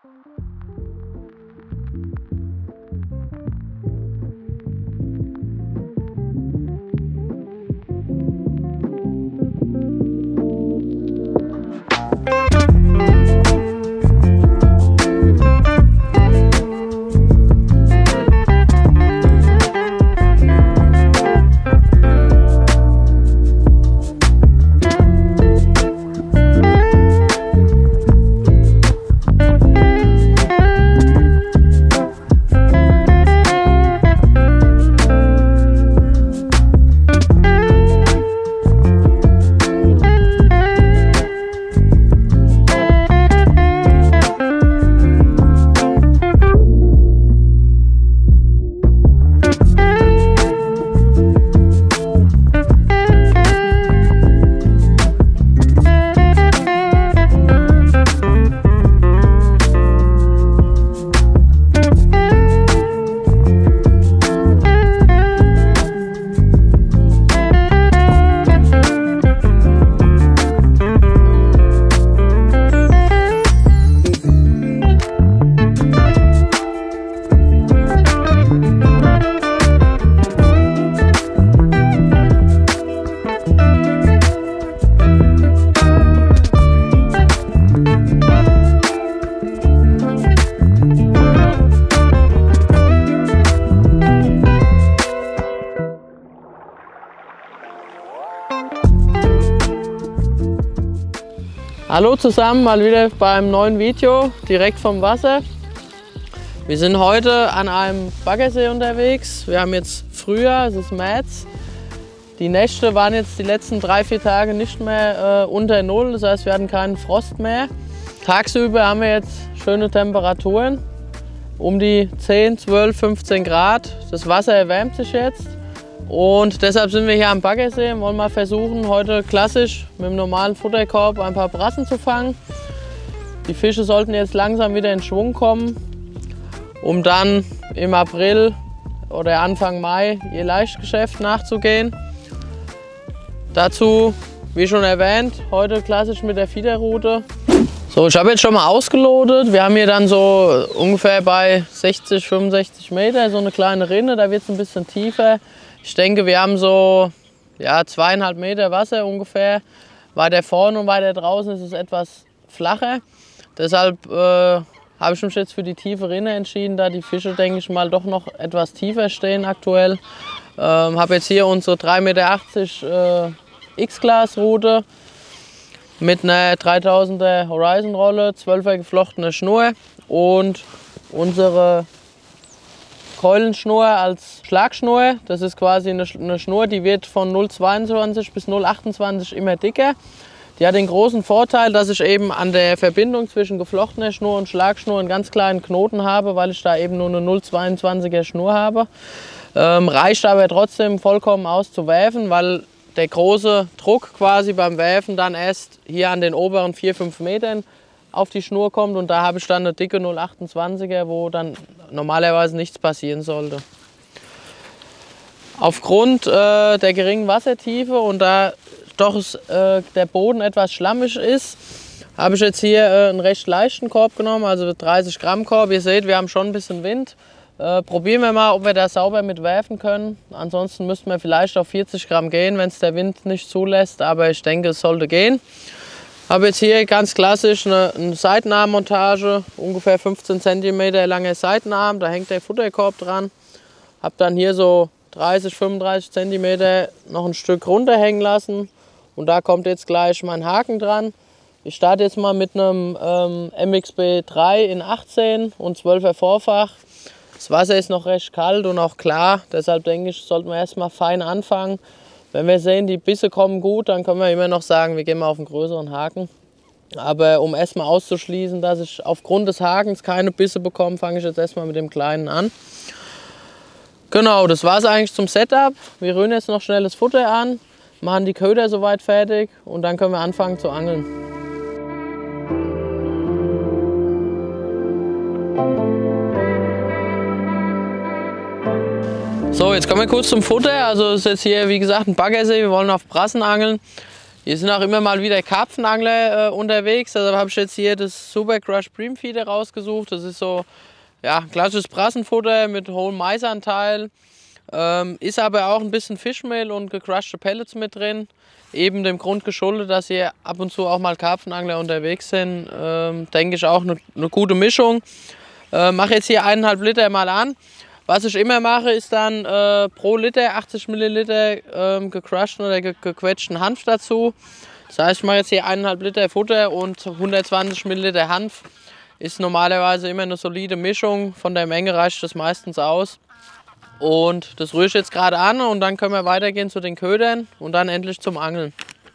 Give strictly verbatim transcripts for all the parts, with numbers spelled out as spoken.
Hallo zusammen, mal wieder beim neuen Video direkt vom Wasser. Wir sind heute an einem Baggersee unterwegs. Wir haben jetzt Frühjahr, es ist März. Die Nächte waren jetzt die letzten drei, vier Tage nicht mehr äh, unter Null, das heißt wir hatten keinen Frost mehr. Tagsüber haben wir jetzt schöne Temperaturen, um die zehn, zwölf, fünfzehn Grad. Das Wasser erwärmt sich jetzt. Und deshalb sind wir hier am Baggersee und wollen mal versuchen, heute klassisch mit dem normalen Futterkorb ein paar Brassen zu fangen. Die Fische sollten jetzt langsam wieder in Schwung kommen, um dann im April oder Anfang Mai ihr Laichgeschäft nachzugehen. Dazu, wie schon erwähnt, heute klassisch mit der Fiederrute. So, ich habe jetzt schon mal ausgelotet. Wir haben hier dann so ungefähr bei sechzig, fünfundsechzig Meter so eine kleine Rinne, da wird es ein bisschen tiefer. Ich denke, wir haben so ja, zweieinhalb Meter Wasser ungefähr. Weiter vorne und weiter draußen ist es etwas flacher. Deshalb äh, habe ich mich jetzt für die tiefe Rinne entschieden, da die Fische, denke ich mal, doch noch etwas tiefer stehen aktuell. Ähm, habe jetzt hier unsere drei Meter achtzig äh, X-Glas-Rute mit einer dreitausender Horizon-Rolle, zwölfer geflochtene Schnur und unsere Keulenschnur als Schlagschnur. Das ist quasi eine, eine Schnur, die wird von null Komma zweiundzwanzig bis null Komma achtundzwanzig immer dicker. Die hat den großen Vorteil, dass ich eben an der Verbindung zwischen geflochtener Schnur und Schlagschnur einen ganz kleinen Knoten habe, weil ich da eben nur eine null Komma zweiundzwanziger Schnur habe. Ähm, reicht aber trotzdem vollkommen aus zu werfen, weil der große Druck quasi beim Werfen dann erst hier an den oberen vier, fünf Metern auf die Schnur kommt und da habe ich dann eine dicke null Komma achtundzwanziger, wo dann normalerweise nichts passieren sollte. Aufgrund äh, der geringen Wassertiefe und da doch äh, der Boden etwas schlammig ist, habe ich jetzt hier äh, einen recht leichten Korb genommen, also dreißig Gramm Korb. Ihr seht, wir haben schon ein bisschen Wind. Äh, probieren wir mal, ob wir da sauber mit werfen können. Ansonsten müssten wir vielleicht auf vierzig Gramm gehen, wenn es der Wind nicht zulässt, aber ich denke, es sollte gehen. Habe jetzt hier ganz klassisch eine, eine Seitenarmmontage, ungefähr fünfzehn Zentimeter langer Seitenarm, da hängt der Futterkorb dran. Habe dann hier so dreißig, fünfunddreißig Zentimeter noch ein Stück runterhängen lassen und da kommt jetzt gleich mein Haken dran. Ich starte jetzt mal mit einem ähm, M X B drei in achtzehn und zwölfer Vorfach. Das Wasser ist noch recht kalt und auch klar, deshalb denke ich, sollten wir erstmal fein anfangen. Wenn wir sehen, die Bisse kommen gut, dann können wir immer noch sagen, wir gehen mal auf einen größeren Haken. Aber um erstmal auszuschließen, dass ich aufgrund des Hakens keine Bisse bekomme, fange ich jetzt erstmal mit dem kleinen an. Genau, das war es eigentlich zum Setup. Wir rühren jetzt noch schnell das Futter an, machen die Köder soweit fertig und dann können wir anfangen zu angeln. So, jetzt kommen wir kurz zum Futter. Also es ist jetzt hier, wie gesagt, ein Baggersee. Wir wollen auf Brassen angeln. Hier sind auch immer mal wieder Karpfenangler äh, unterwegs. Also habe ich jetzt hier das Super Crush Breamfeeder rausgesucht. Das ist so ja, klassisches Brassenfutter mit hohem Maisanteil. Ähm, ist aber auch ein bisschen Fischmehl und gecrushte Pellets mit drin. Eben dem Grund geschuldet, dass hier ab und zu auch mal Karpfenangler unterwegs sind. Ähm, denke ich auch eine, eine gute Mischung. Äh, mache jetzt hier eineinhalb Liter mal an. Was ich immer mache, ist dann äh, pro Liter achtzig Milliliter ähm, gecrushten oder ge gequetschten Hanf dazu. Das heißt, ich mache jetzt hier eineinhalb Liter Futter und hundertzwanzig Milliliter Hanf. Ist normalerweise immer eine solide Mischung. Von der Menge reicht das meistens aus. Und das rühre ich jetzt gerade an und dann können wir weitergehen zu den Ködern und dann endlich zum Angeln.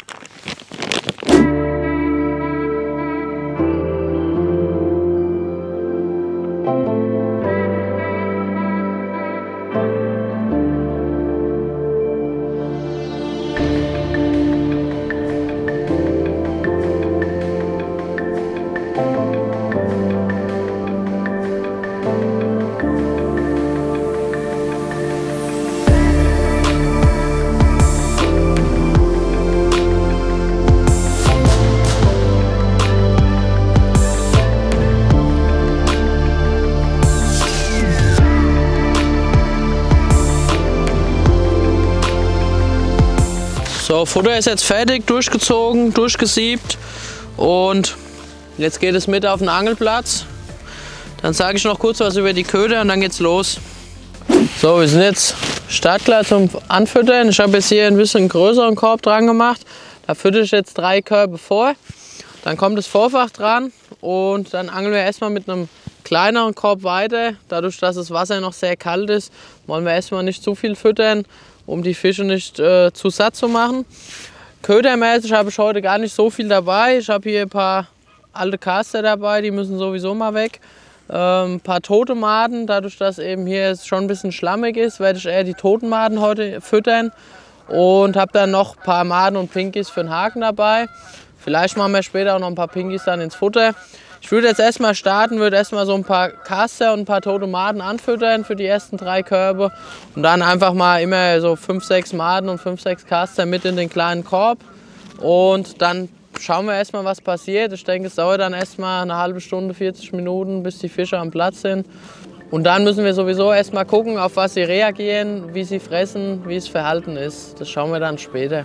So, Futter ist jetzt fertig, durchgezogen, durchgesiebt und jetzt geht es mit auf den Angelplatz. Dann sage ich noch kurz was über die Köder und dann geht's los. So, wir sind jetzt startklar zum Anfüttern. Ich habe jetzt hier ein bisschen größeren Korb dran gemacht. Da füttere ich jetzt drei Körbe vor. Dann kommt das Vorfach dran und dann angeln wir erstmal mit einem kleineren Korb weiter. Dadurch, dass das Wasser noch sehr kalt ist, wollen wir erstmal nicht zu viel füttern, um die Fische nicht äh, zu satt zu machen. Ködermäßig habe ich heute gar nicht so viel dabei. Ich habe hier ein paar alte Caster dabei, die müssen sowieso mal weg. Ähm, ein paar tote Maden, dadurch, dass eben hier schon ein bisschen schlammig ist, werde ich eher die toten Maden heute füttern. Und habe dann noch ein paar Maden und Pinkies für den Haken dabei. Vielleicht machen wir später auch noch ein paar Pinkies dann ins Futter. Ich würde jetzt erstmal starten, würde erstmal so ein paar Caster und ein paar tote Maden anfüttern für die ersten drei Körbe. Und dann einfach mal immer so fünf, sechs Maden und fünf, sechs Caster mit in den kleinen Korb. Und dann schauen wir erstmal, was passiert. Ich denke, es dauert dann erstmal eine halbe Stunde, vierzig Minuten, bis die Fische am Platz sind. Und dann müssen wir sowieso erstmal gucken, auf was sie reagieren, wie sie fressen, wie das Verhalten ist. Das schauen wir dann später.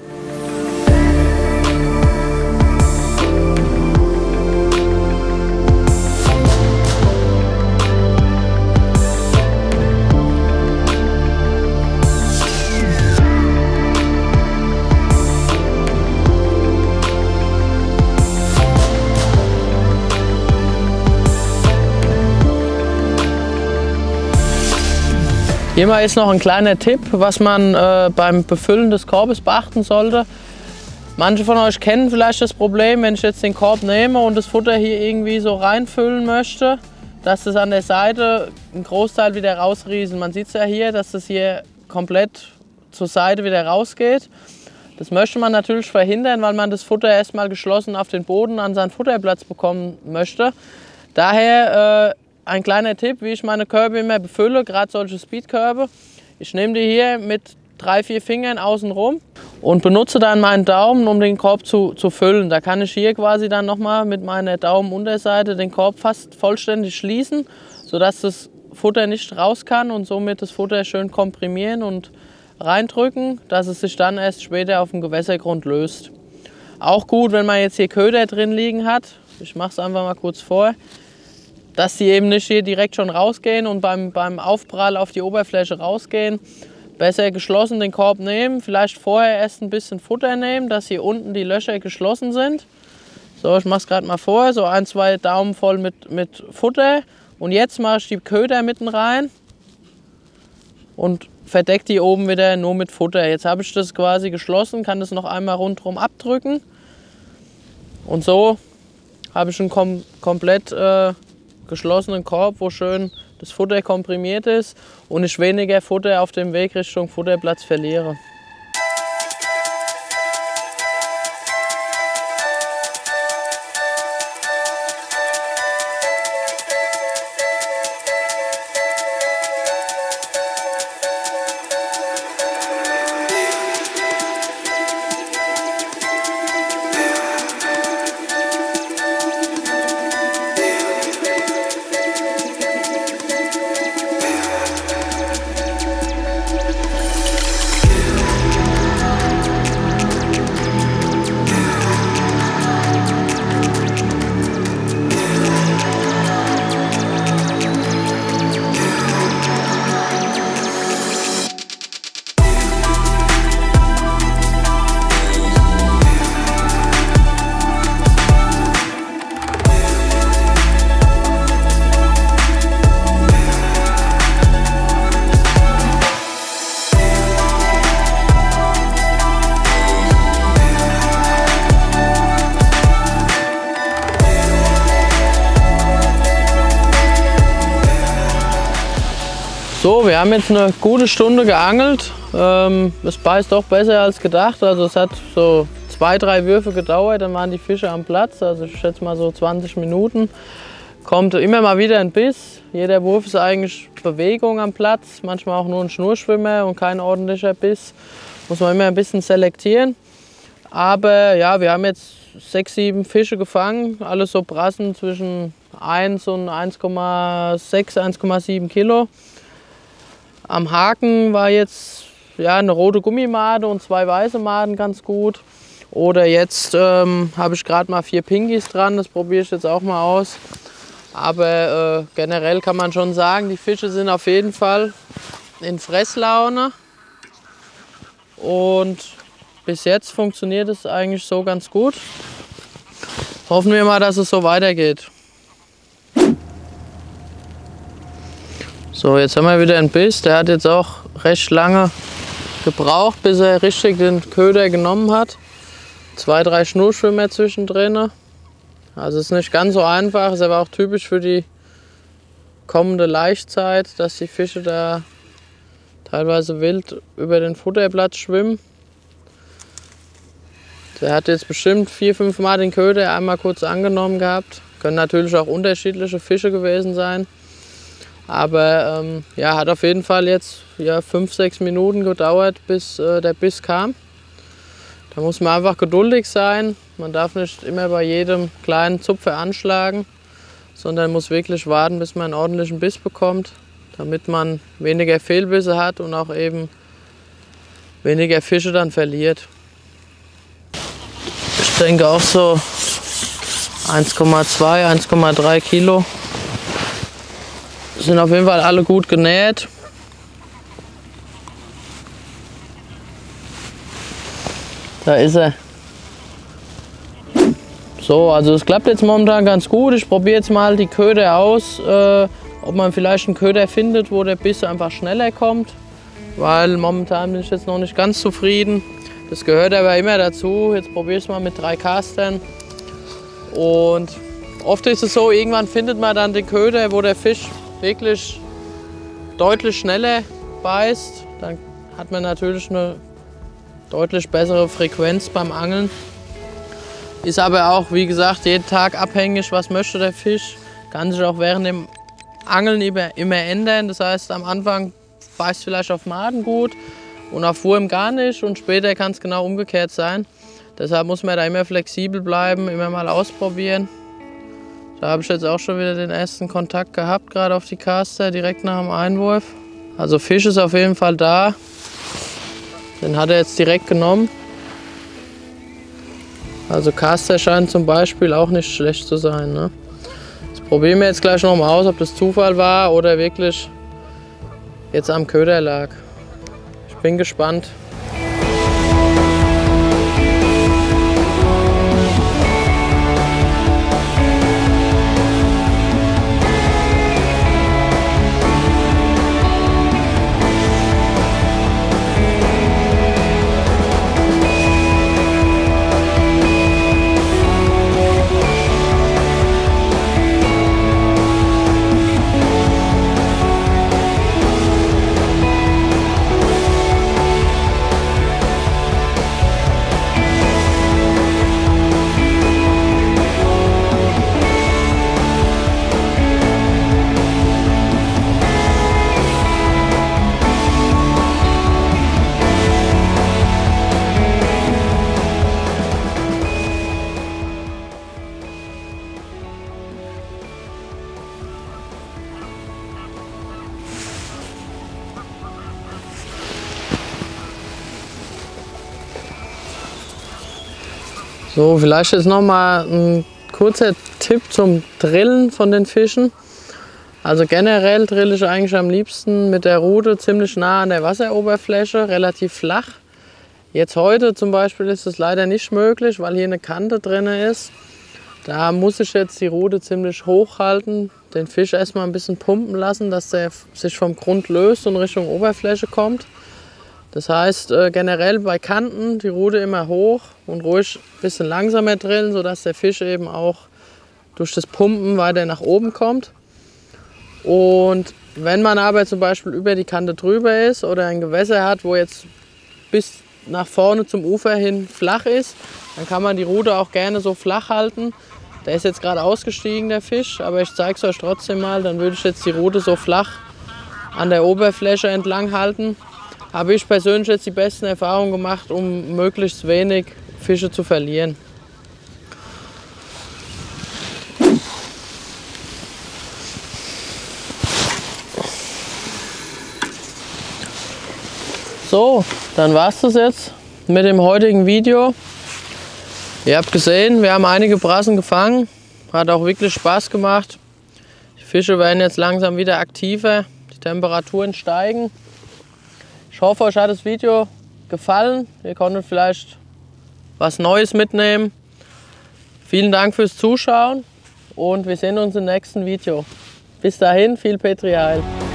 Hier mal ist noch ein kleiner Tipp, was man äh, beim Befüllen des Korbes beachten sollte. Manche von euch kennen vielleicht das Problem, wenn ich jetzt den Korb nehme und das Futter hier irgendwie so reinfüllen möchte, dass das an der Seite einen Großteil wieder rausrieselt. Man sieht es ja hier, dass das hier komplett zur Seite wieder rausgeht. Das möchte man natürlich verhindern, weil man das Futter erstmal geschlossen auf den Boden an seinen Futterplatz bekommen möchte. Daher äh, ein kleiner Tipp, wie ich meine Körbe immer befülle, gerade solche Speedkörbe. Ich nehme die hier mit drei, vier Fingern außen rum und benutze dann meinen Daumen, um den Korb zu, zu füllen. Da kann ich hier quasi dann nochmal mit meiner Daumenunterseite den Korb fast vollständig schließen, sodass das Futter nicht raus kann und somit das Futter schön komprimieren und reindrücken, dass es sich dann erst später auf dem Gewässergrund löst. Auch gut, wenn man jetzt hier Köder drin liegen hat. Ich mache es einfach mal kurz vor. Dass die eben nicht hier direkt schon rausgehen und beim, beim Aufprall auf die Oberfläche rausgehen. Besser geschlossen den Korb nehmen, vielleicht vorher erst ein bisschen Futter nehmen, dass hier unten die Löcher geschlossen sind. So, ich mache es gerade mal vor, so ein, zwei Daumen voll mit, mit Futter. Und jetzt mache ich die Köder mitten rein und verdecke die oben wieder nur mit Futter. Jetzt habe ich das quasi geschlossen, kann das noch einmal rundherum abdrücken. Und so habe ich einen kom komplett äh, geschlossenen Korb, wo schön das Futter komprimiert ist und ich weniger Futter auf dem Weg Richtung Futterplatz verliere. So, wir haben jetzt eine gute Stunde geangelt. Ähm, es beißt doch besser als gedacht. Also es hat so zwei, drei Würfe gedauert, dann waren die Fische am Platz. Also ich schätze mal so zwanzig Minuten. Kommt immer mal wieder ein Biss. Jeder Wurf ist eigentlich Bewegung am Platz. Manchmal auch nur ein Schnurschwimmer und kein ordentlicher Biss. Muss man immer ein bisschen selektieren. Aber ja, wir haben jetzt sechs, sieben Fische gefangen. Alles so Brassen zwischen eins und eins Komma sechs, eins Komma sieben Kilo. Am Haken war jetzt ja, eine rote Gummimade und zwei weiße Maden ganz gut. Oder jetzt ähm, habe ich gerade mal vier Pinkies dran, das probiere ich jetzt auch mal aus. Aber äh, generell kann man schon sagen, die Fische sind auf jeden Fall in Fresslaune. Und bis jetzt funktioniert es eigentlich so ganz gut. Hoffen wir mal, dass es so weitergeht. So, jetzt haben wir wieder einen Biss. Der hat jetzt auch recht lange gebraucht, bis er richtig den Köder genommen hat. Zwei, drei Schnurschwimmer zwischendrin. Also es ist nicht ganz so einfach. Es ist aber auch typisch für die kommende Laichzeit, dass die Fische da teilweise wild über den Futterplatz schwimmen. Der hat jetzt bestimmt vier, fünf Mal den Köder einmal kurz angenommen gehabt. Können natürlich auch unterschiedliche Fische gewesen sein. Aber ähm, ja, hat auf jeden Fall jetzt ja, fünf, sechs Minuten gedauert, bis äh, der Biss kam. Da muss man einfach geduldig sein. Man darf nicht immer bei jedem kleinen Zupfer anschlagen, sondern muss wirklich warten, bis man einen ordentlichen Biss bekommt, damit man weniger Fehlbisse hat und auch eben weniger Fische dann verliert. Ich denke auch so eins Komma zwei, eins Komma drei Kilo. Sind auf jeden Fall alle gut genäht. Da ist er. So, also es klappt jetzt momentan ganz gut. Ich probiere jetzt mal die Köder aus, äh, ob man vielleicht einen Köder findet, wo der Biss einfach schneller kommt. Weil momentan bin ich jetzt noch nicht ganz zufrieden. Das gehört aber immer dazu. Jetzt probiere ich es mal mit drei Castern. Und oft ist es so, irgendwann findet man dann den Köder, wo der Fisch wirklich deutlich schneller beißt. Dann hat man natürlich eine deutlich bessere Frequenz beim Angeln. Ist aber auch, wie gesagt, jeden Tag abhängig, was möchte der Fisch. Kann sich auch während dem Angeln immer, immer ändern. Das heißt, am Anfang beißt vielleicht auf Maden gut und auf Wurm gar nicht. Und später kann es genau umgekehrt sein. Deshalb muss man da immer flexibel bleiben, immer mal ausprobieren. Da habe ich jetzt auch schon wieder den ersten Kontakt gehabt, gerade auf die Caster, direkt nach dem Einwurf. Also Fisch ist auf jeden Fall da. Den hat er jetzt direkt genommen. Also Caster scheint zum Beispiel auch nicht schlecht zu sein. Ne? Das probieren wir jetzt gleich noch mal aus, ob das Zufall war oder wirklich jetzt am Köder lag. Ich bin gespannt. So, vielleicht jetzt noch mal ein kurzer Tipp zum Drillen von den Fischen. Also generell drille ich eigentlich am liebsten mit der Rute ziemlich nah an der Wasseroberfläche, relativ flach. Jetzt heute zum Beispiel ist es leider nicht möglich, weil hier eine Kante drin ist. Da muss ich jetzt die Rute ziemlich hoch halten, den Fisch erstmal ein bisschen pumpen lassen, dass der sich vom Grund löst und Richtung Oberfläche kommt. Das heißt äh, generell bei Kanten die Rute immer hoch und ruhig ein bisschen langsamer drillen, sodass der Fisch eben auch durch das Pumpen weiter nach oben kommt. Und wenn man aber zum Beispiel über die Kante drüber ist oder ein Gewässer hat, wo jetzt bis nach vorne zum Ufer hin flach ist, dann kann man die Rute auch gerne so flach halten. Der ist jetzt gerade ausgestiegen, der Fisch, aber ich zeige es euch trotzdem mal. Dann würde ich jetzt die Rute so flach an der Oberfläche entlang halten. Habe ich persönlich jetzt die besten Erfahrungen gemacht, um möglichst wenig Fische zu verlieren. So, dann war es das jetzt mit dem heutigen Video. Ihr habt gesehen, wir haben einige Brassen gefangen. Hat auch wirklich Spaß gemacht. Die Fische werden jetzt langsam wieder aktiver. Die Temperaturen steigen. Ich hoffe, euch hat das Video gefallen. Ihr konntet vielleicht was Neues mitnehmen. Vielen Dank fürs Zuschauen und wir sehen uns im nächsten Video. Bis dahin, viel Petri Heil.